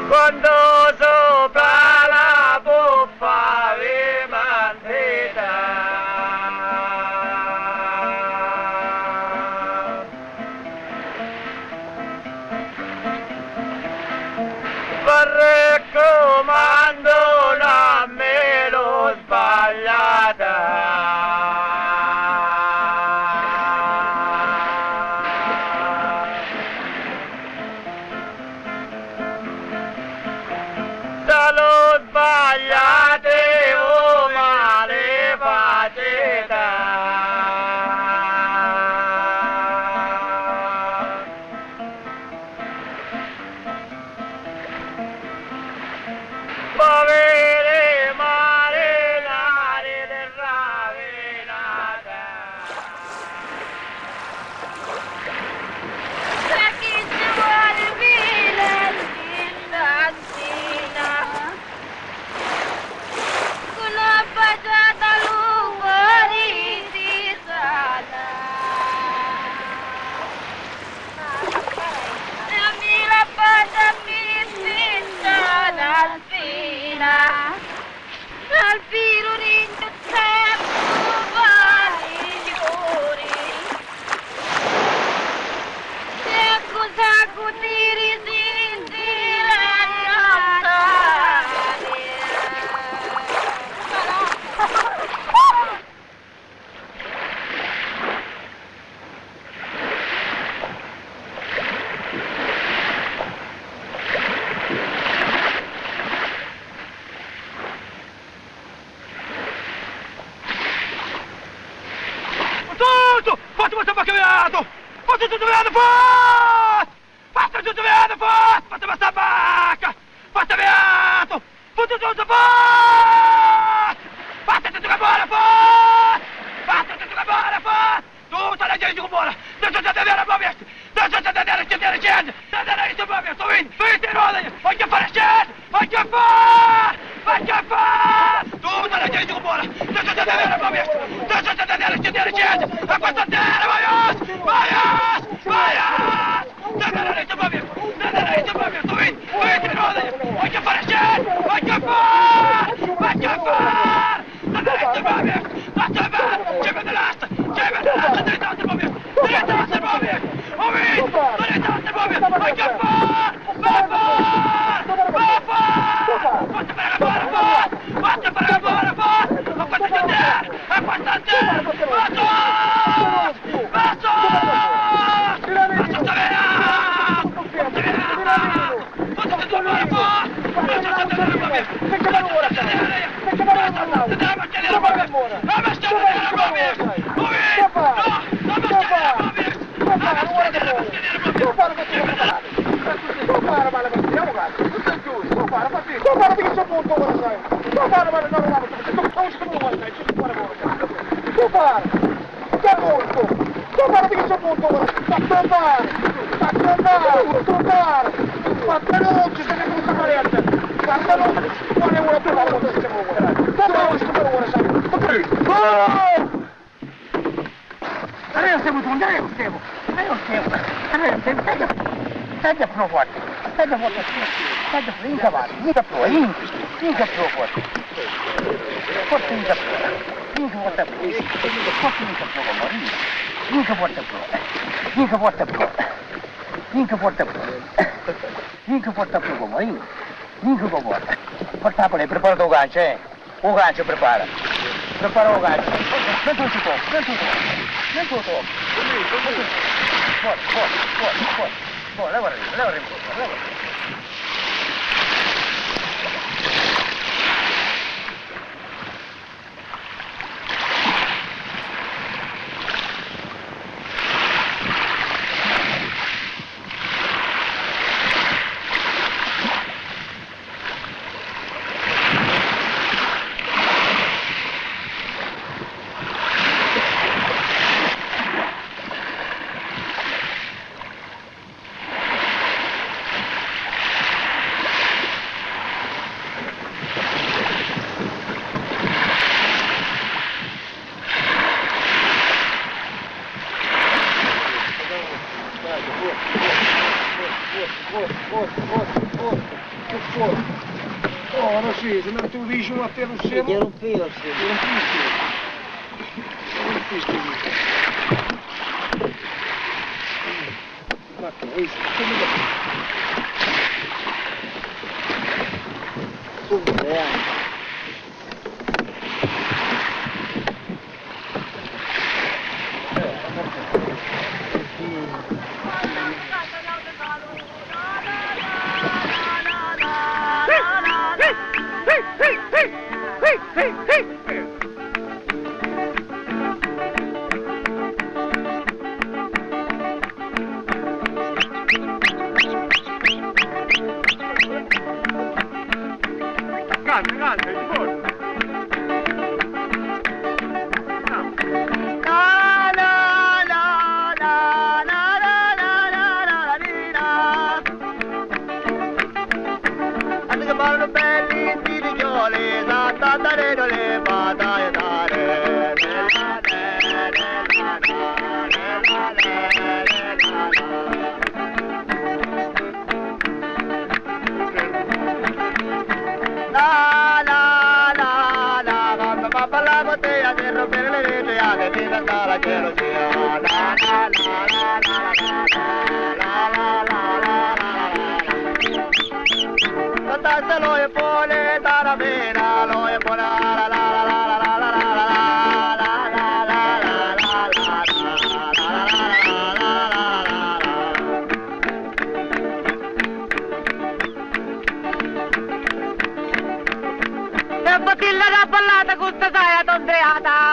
Quando sopra la buffa vi mantita, raccomando non me lo se lo sbagliate o male facete. Povere marinari del Ravenata. Tra chi ci vuole vivere l'indanzina, con una baciata lungo di sana. La mia bacia mi spinta d'alpina, dal pirurinto tempo vari giuri. Se cosa cutiri sintire Tutto! Fatto questo macchiato! Fatto tutto viato fuori! Fatto tutto viato fuori! Fatto questa vacca! Fatto viato! Fatto tutto fuori! Fatto tutto che buona fuori! Fatto tutto che buona fuori! Tutta la gente che buona! Non c'è da vedere a muoversi! Non c'è da vedere a scendere scende! Da vedere a muoversi! Vinti rodere! Voglio fare scende! Voglio fare! Voglio fare! Tutta la gente che buona! Non c'è da vedere a muoversi! Non c'è da vedere a scendere scende! A questa terra! Vaios! Vaios! Vaios! Da vedere a muoversi! Da vedere a muoversi! Vinti rodere! Voglio fare scende! Voglio fare! Voglio fare! Da vedere a muoversi! Basta fare! C'è per l'asta! C'è per l'asta! Dritta a muoversi! Dritta a muoversi! Ho vinto! Dritta a muoversi! Voglio fare! Va fare! Va fare! Basta per la buona forza! Basta per la buona forza! A questa terra! A questa terra! Basso! Basso! Basso sta via! Sta via! Basta per la buona forza! Basta per la buona forza! Basta per la buona Prepara o gancho, eh? O gancho prepara. Prepara o gancho. Non tutto, non tutto. Non tutto. Fuori, leva leva. Ora sì, se non tu dici una te lo siamo. Ti rompivo, sì. Ti rompisti. Ma che hai Subito, Canta, di forza. Bottiglia da ballata con sta saia tondreata.